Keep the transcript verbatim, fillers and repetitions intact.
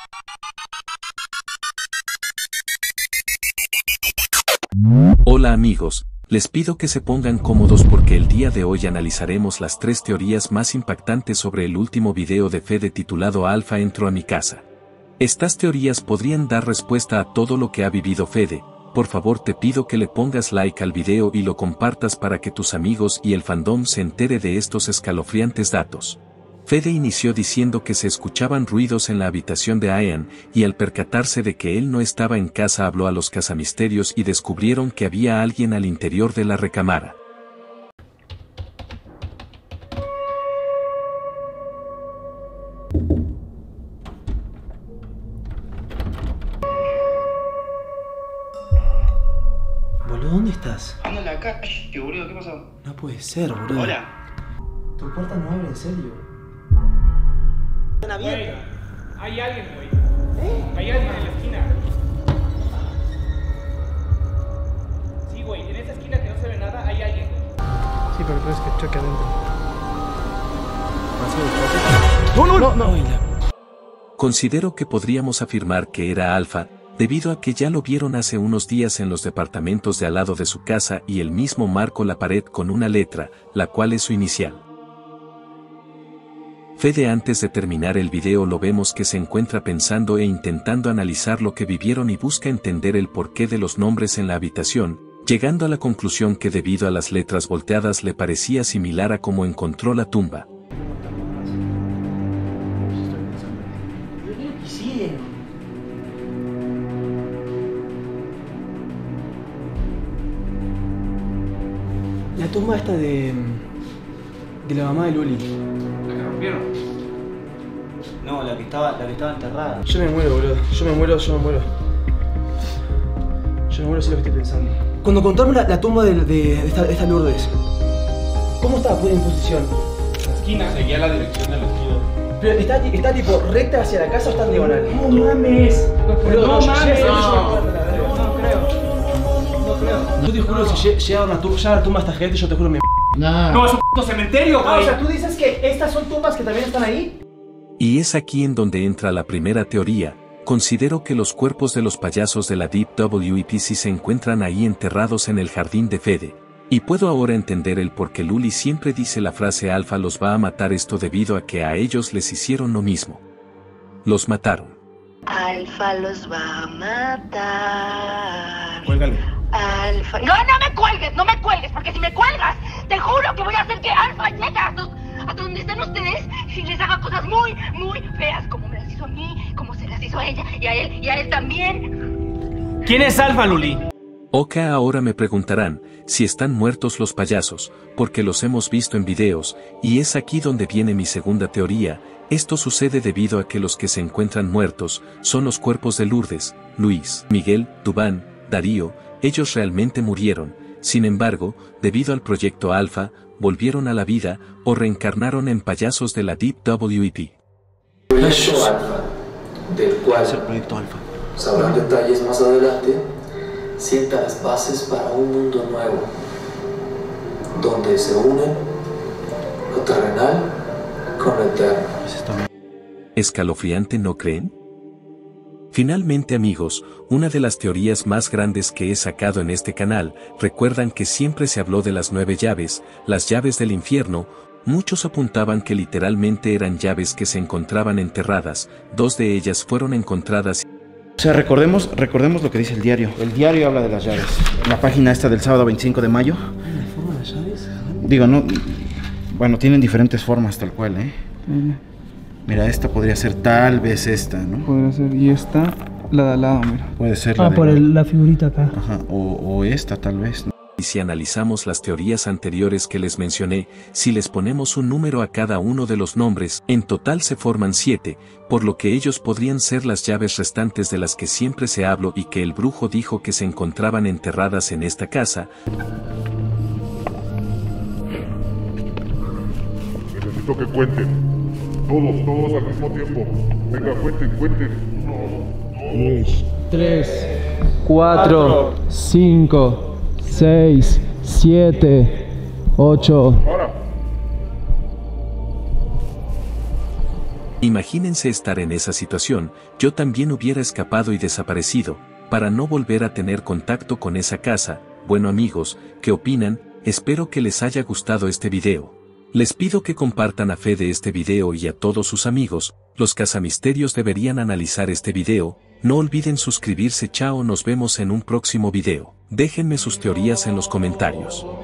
Hola amigos, les pido que se pongan cómodos porque el día de hoy analizaremos las tres teorías más impactantes sobre el último video de Fede titulado Alfa entró a mi casa. Estas teorías podrían dar respuesta a todo lo que ha vivido Fede. Por favor te pido que le pongas like al video y lo compartas para que tus amigos y el fandom se entere de estos escalofriantes datos. Fede inició diciendo que se escuchaban ruidos en la habitación de Ian, y al percatarse de que él no estaba en casa habló a los cazamisterios y descubrieron que había alguien al interior de la recámara. Boludo, ¿dónde estás? Ando en la calle, boludo, ¿qué pasó? No puede ser, boludo. Hola. Tu puerta no abre, en serio. Están abiertas. Hay alguien, güey. ¿Eh? Hay alguien en la esquina. Sí, güey, en esa esquina que no se ve nada, hay alguien. Sí, pero tú es que choque adentro. No, no, no, no. Considero que podríamos afirmar que era Alfa, debido a que ya lo vieron hace unos días en los departamentos de al lado de su casa y él mismo marcó la pared con una letra, la cual es su inicial. Fede antes de terminar el video lo vemos que se encuentra pensando e intentando analizar lo que vivieron y busca entender el porqué de los nombres en la habitación, llegando a la conclusión que debido a las letras volteadas le parecía similar a cómo encontró la tumba. La tumba esta de... de la mamá de Luli. ¿La que rompieron? No, la que estaba, la que estaba enterrada. Yo me muero, boludo. Yo me muero, yo me muero. Yo me muero, sé lo que estoy pensando. Cuando contaron la, la tumba de, de, de, esta, de esta Lourdes, ¿cómo estaba en posición? La esquina seguía la dirección del vestido. Pero está, está tipo recta hacia la casa o está en diagonal. No mames. Boludo, No yo- mames. yo- yo- No, no creo. No creo. Yo te juro, si lle- llega a la tumba, llega a la tumba esta gente, yo te juro me... No, es un puto cementerio, Ah, o güey. sea, tú dices que estas son tumbas que también están ahí. Y es aquí en donde entra la primera teoría. Considero que los cuerpos de los payasos de la Deep W E P C se encuentran ahí enterrados en el jardín de Fede. Y puedo ahora entender el por qué Luli siempre dice la frase Alfa los va a matar, esto debido a que a ellos les hicieron lo mismo. Los mataron. Alfa los va a matar. Cuélgale. Alfa. No, no me cuelgues, no me cuelgues, porque si me cuelgas, te juro que voy a hacer que Alfa llegue a, sus- a donde estén ustedes y les haga cosas muy, muy feas, como me las hizo a mí, como se las hizo a ella, y a él, y a él también. ¿Quién es Alfa, Luli? Ok, ahora me preguntarán si están muertos los payasos, porque los hemos visto en videos, y es aquí donde viene mi segunda teoría. Esto sucede debido a que los que se encuentran muertos son los cuerpos de Lourdes, Luis, Miguel, Dubán, Darío. Ellos realmente murieron, sin embargo, debido al proyecto Alfa, volvieron a la vida o reencarnaron en payasos de la Deep W E P. Proyecto Alfa, del cual Es el proyecto Alfa. sabrán detalles más adelante, sienta las bases para un mundo nuevo, donde se unen lo terrenal con lo eterno. ¿Escalofriante, no creen? Finalmente amigos, una de las teorías más grandes que he sacado en este canal, recuerdan que siempre se habló de las nueve llaves, las llaves del infierno. Muchos apuntaban que literalmente eran llaves que se encontraban enterradas, dos de ellas fueron encontradas. O sea, recordemos, recordemos lo que dice el diario. El diario habla de las llaves. La página esta del sábado veinticinco de mayo. ¿La forma de las llaves? Digo, no... Bueno, tienen diferentes formas tal cual, ¿eh? Mira, esta podría ser tal vez esta, ¿no? Podría ser, y esta, la de al lado, mira. Puede ser la Ah, de- por el- la figurita acá. Ajá, o, o esta tal vez, ¿no? Y si analizamos las teorías anteriores que les mencioné, si les ponemos un número a cada uno de los nombres, en total se forman siete, por lo que ellos podrían ser las llaves restantes de las que siempre se habló y que el brujo dijo que se encontraban enterradas en esta casa. Necesito que cuenten. Todos, todos al mismo tiempo. Venga, cuenten, cuenten. Uno, dos. tres, cuatro, cinco, seis, siete, ocho, Para. Imagínense estar en esa situación, yo también hubiera escapado y desaparecido, para no volver a tener contacto con esa casa. Bueno amigos, ¿qué opinan? Espero que les haya gustado este video. Les pido que compartan a Fede este video y a todos sus amigos. Los cazamisterios deberían analizar este video. No olviden suscribirse. Chao, nos vemos en un próximo video. Déjenme sus teorías en los comentarios.